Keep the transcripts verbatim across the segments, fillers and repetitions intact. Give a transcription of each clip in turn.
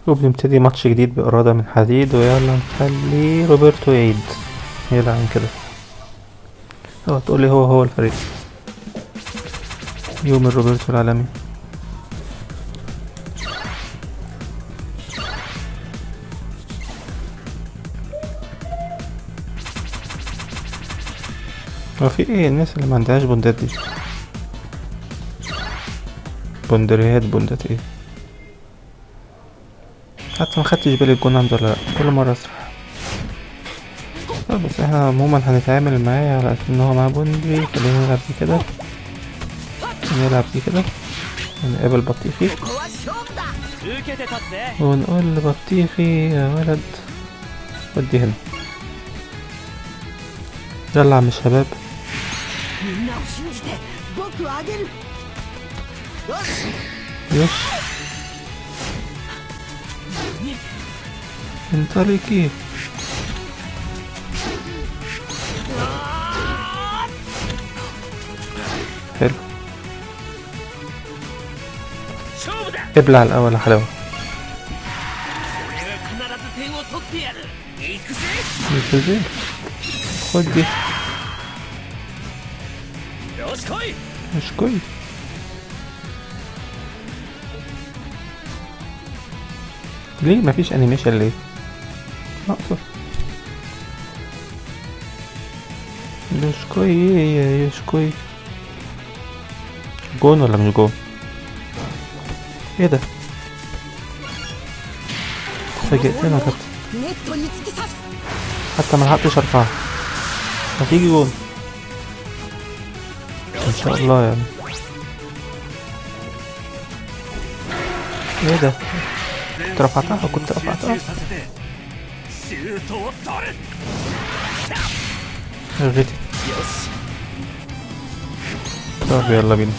وبنبتدي ماتش جديد بإرادة من حديد، ويلا نخلي روبرتو يعيد يلعن كده. هو تقولي هو هو الفريق يوم الروبرتو العالمي. هو في ايه الناس اللي ما عندهاش بوندات دي؟ بوندريات بوندات ايه؟ حتى ما خدتش بالي الجون عنده ولا لا، كل مرة اسرح. طب بس احنا عموما هنتعامل معاه على ان هو معاه بوندري. خلينا نلعب دي كده، نلعب دي كده، ونقابل بطيخي ونقول لبطيخي يا ولد ودي هنا. يلا يا عم الشباب. يش انطلقي. حلو، ابلع الاول يا حلاوه. ازاي خد دي مش كويس. ليه مفيش انيميشن ليه؟ ناقصه يوشكوي يا يوشكوي. جون ولا مش جون؟ ايه ده؟ فاجئتنا كابتن، حتى ما لحقتش ارفعها. هتيجي جون ان شاء الله يعني. ايه ده؟ كنت رفعتها كنت رفعتها غتت. طب يلا بينا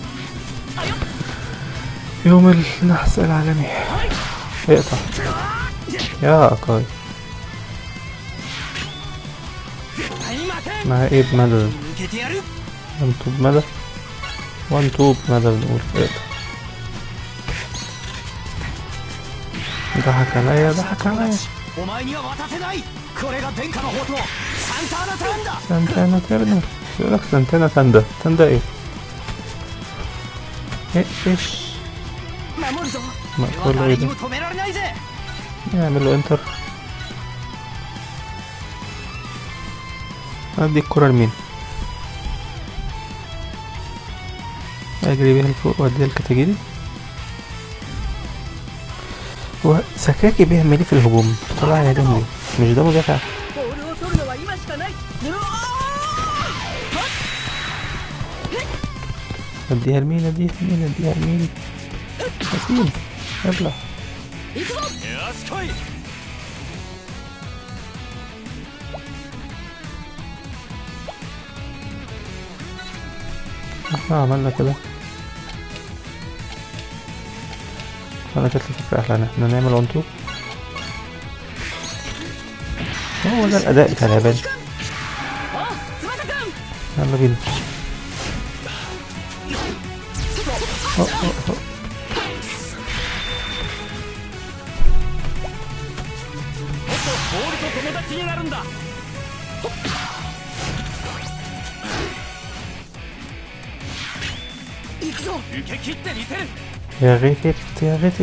يوم النحس العالمي. اقطع يا اكاي. مع ايه بمدى؟ وان توب مدى، وان توب مدى بنقول. اقطع. ضحك عليا ضحك عليا. سانتانا تيرنا يقولك سانتانا تاندا. تاندا ايه؟ ايه ايش مقفول له؟ ايه ده؟ نعمل له انتر. ادي الكرة لمين؟ اجري بيها لفوق واديها لكاتاجيري. هو سكاكي بيعمل ايه في الهجوم؟ طلع يا جنبي، مش ده مدافع؟ اديها لمين اديها لمين اديها لمين؟ حسين ابلع. احنا عملنا كده. انا جاتلي فكرة احلى، احنا نعمل وان تو. هو ده الاداء بتاع اليابان. يلا بينا. أوه أوه أوه. يا غيتت يا غيتت.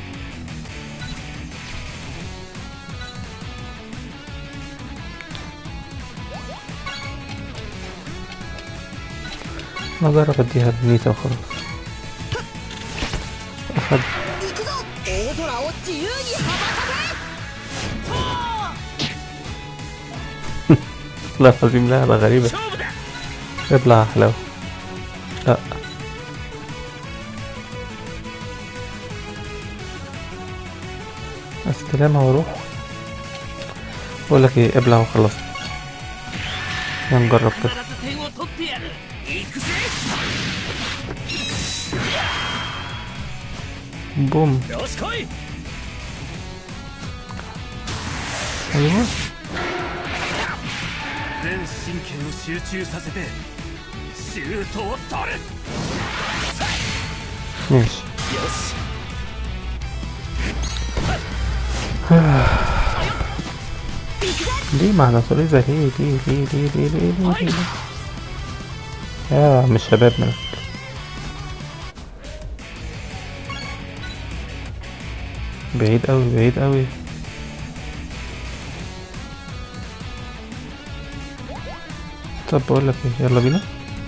نجرب اديها بنيتا وخلاص. اخد لا العظيم لعبة غريبة. ابلع حلاوة. لا استلمها واروح. بقولك ايه، ابلع وخلص. نجرب كده. بوم. ايوه ماشي. ليه مع ناتوريزا؟ ليه ليه ليه ليه ليه ليه ليه ليه يا عم الشباب مالك؟ بعيد اوي بعيد اوي. طب بقولك ايه، يلا بينا.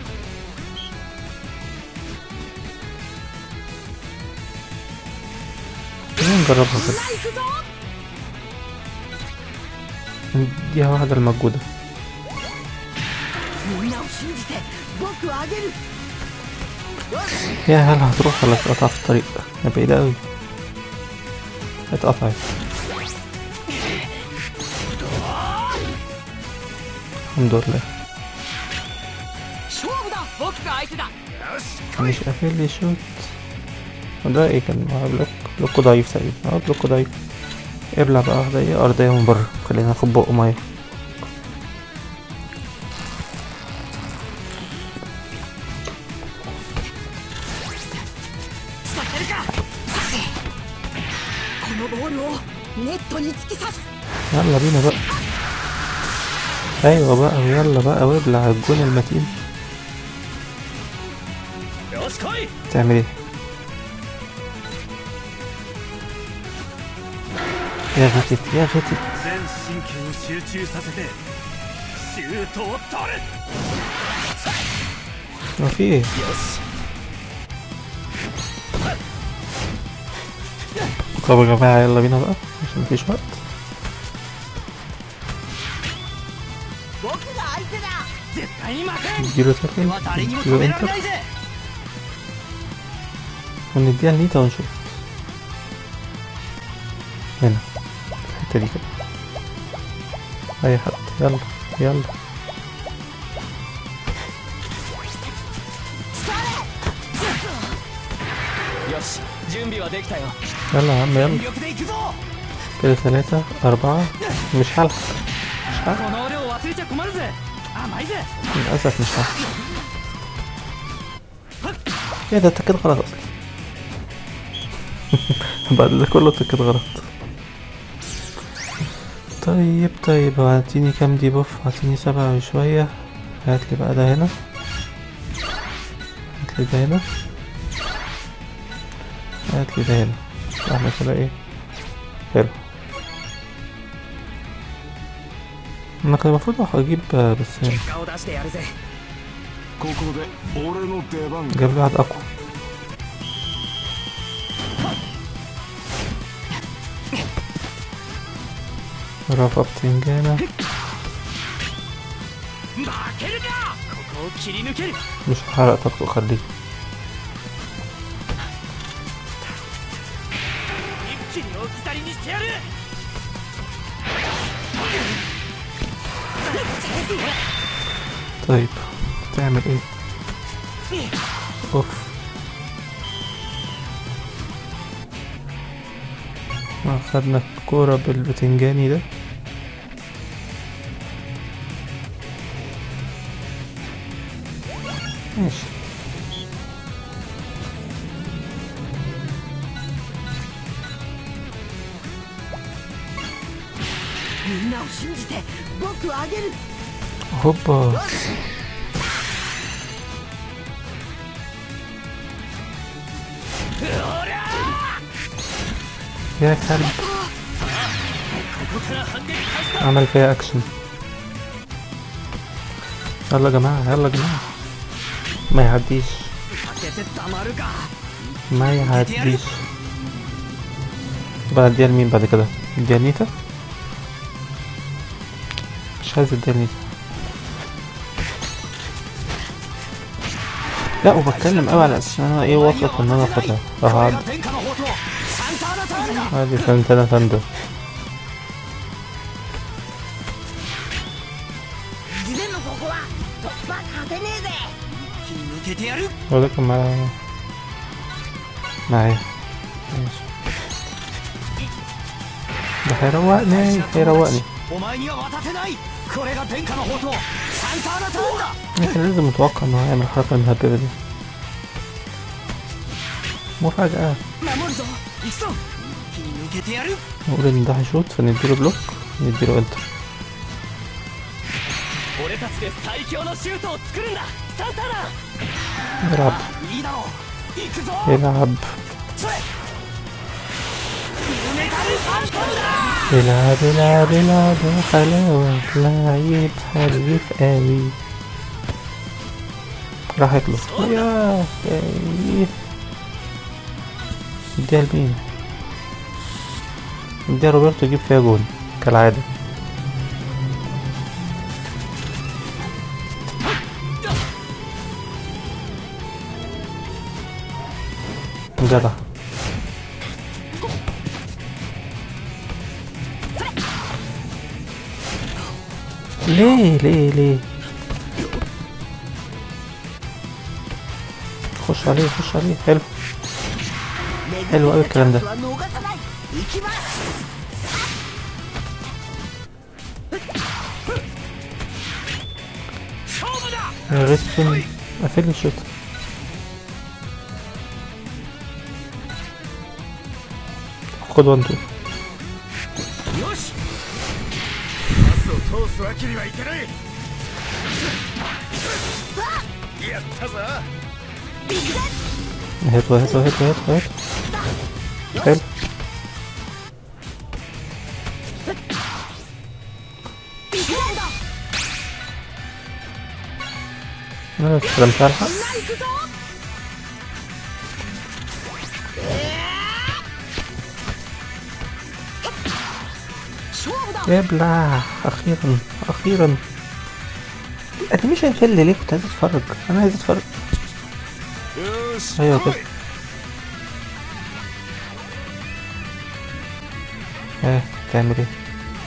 خلينا نجربها كده. نديها واحدة المجهودة. يا هل هتروح ولا تقطع في الطريق؟ يا بعيدة اوي. اتقطعت. الحمد لله. مش قافل لي شوت. وده ايه كان؟ بلوك بلوك ضعيف تقريبا. اه بلوك ضعيف. ابلع بقى واحدة ايه ارضية من بره. خلينا ناخد بقه مية. يلا بينا بقى. ايوه بقى ويلا بقى وابلع الجون المتين. تعمل ايه؟ يا غتت يا غتت. ما في ايه؟ طب يا جماعة يلا بينا بقى عشان مفيش وقت. نديله تاكل نديله انتر ونديها لنيتا ونشوف. هنا الحتة دي كده. اي حد يلا يلا. يلا يا عم يلا. كده ثلاثة أربعة. مش هلحق مش هلحق للأسف مش هلحق. ايه ده؟ انت كده غلط اصلا. بعد ده كله انت كده غلط. طيب طيب هاتيني كام دي بوف؟ هاتيني سبعة وشوية. هاتلي بقى ده هنا. هاتلي ده هنا. هاتلي ده هنا. احنا كده ايه حلو. انا كان المفروض اجيب بس جاب لي واحد اقوى. رفع بتنجانة. مش هحرق طاقته خليه. طيب تعمل ايه؟ اوف اخدنا الكورة بالبتنجاني ده. ماشي. هوبا يا كلب. عمل فيها اكشن. يلا يا جماعة يلا يا جماعة. ما يعديش ما يعديش. بقى اديها لمين بعد كده؟ اديها لنيتا. مش عايز اديها لنيتا. لا وبتكلم اوي على اساس ان انا ايه واثق ان انا اخدها. اه هادي سنتنا ثاندر. هو ده كان معايا معايا ماشي. ده هيروقني هيروقني. لكن لازم متوقع انه هيعمل الحركة المهببة دي. مفاجأة. نقول ان ده هيشوط فنديله بلوك، نديله انتر. يلعب يلعب يلعب يلعب يلعب يا حلاوة، لعيب حريف قوي. راحت له يا ايه، اديها لمين؟ اديها روبرتو يجيب فيها جول كالعادة. جدع. ليه ليه ليه خش عليه خش عليه. حلو حلو اوي الكلام ده. يا ريسون قفل الشوط. خد وان تو. هاتوا هاتوا هاتوا هاتوا هاتوا. حلو. انا استلمت على الحق. ابلع. اخيرا اخيرا. الانيميشن فل ليه؟ كنت عايز اتفرج، انا عايز اتفرج. ايوه كده. ايه تعمل ايه؟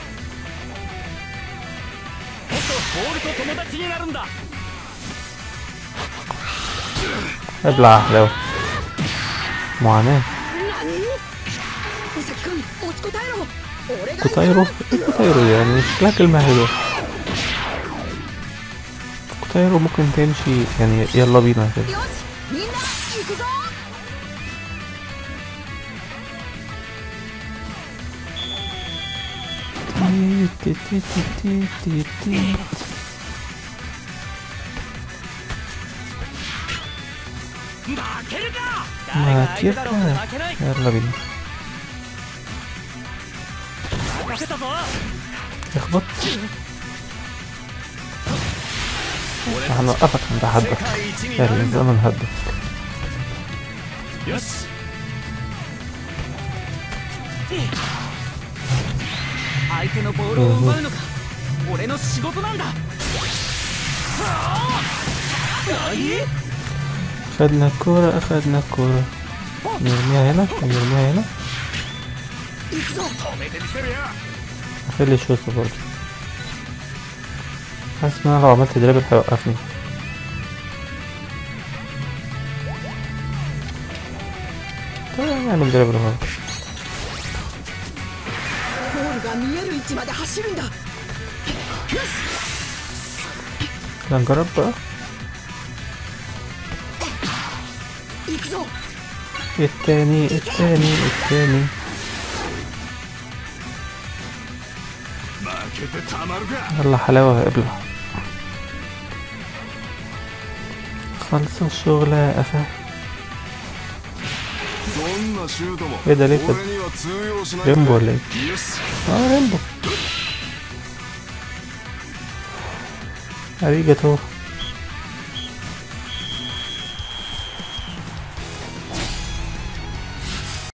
ابلع لو معاناة. كوتايرو؟ ايه كوتايرو يعني؟ شكلها كلمة حلوة. كوتايرو ممكن تمشي يعني. يلا بينا كده. تي تي تي تي تي تي. ما كيركا. يلا بينا. اخبط. هنوقفك عند حدك يا الزمن هدك. أخدنا الكورة أخدنا الكورة. نرميها هنا نرميها هنا. أخلي الشوط برضه. حاسس إن أنا لو عملت دريبل هيوقفني. طيب نعمل دريبل اهو. نجرب بقى. التاني التاني التاني. يلا حلاوة ابلع. خلص الشغل يا قفا. ايه ده ليه كده؟ ريمبو ولا ايه؟ اه ريمبو. اريجاتو.